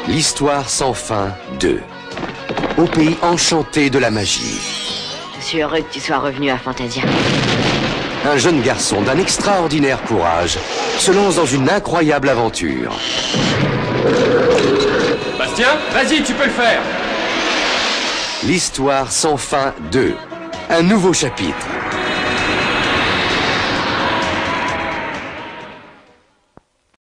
L'histoire sans fin 2. Au pays enchanté de la magie. Je suis heureux que tu sois revenu à Fantasia. Un jeune garçon d'un extraordinaire courage se lance dans une incroyable aventure. Bastien, vas-y, tu peux le faire. L'histoire sans fin 2. Un nouveau chapitre.